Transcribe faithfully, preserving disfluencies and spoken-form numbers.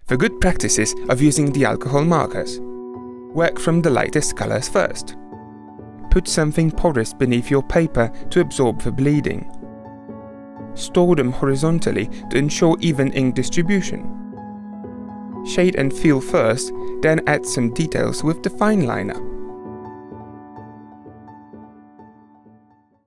The good practices of using the alcohol markers. Work from the lightest colors first. Put something porous beneath your paper to absorb the bleeding. Store them horizontally to ensure even ink distribution. Shade and fill first, then add some details with the fine liner.